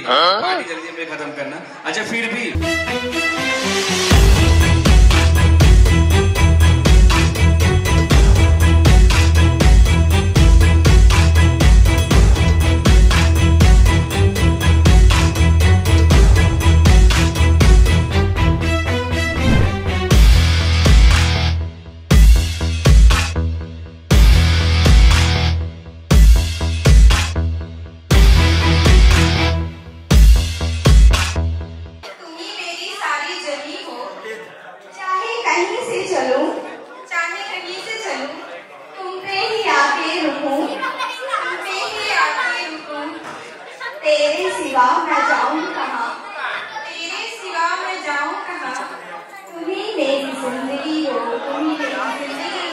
Party जल्दी में खत्म करना। अच्छा फिर भी कहीं से चलूं, चाहे कहीं से चलूं, तुम पे ही आके रुकूं, तुम पे ही आके रुकूं। तेरे सिवा मैं जाऊं कहाँ, तेरे सिवा मैं जाऊं कहाँ। तुम्ही मेरी जिंदगी हो, तुम्ही मेरी जिंदगी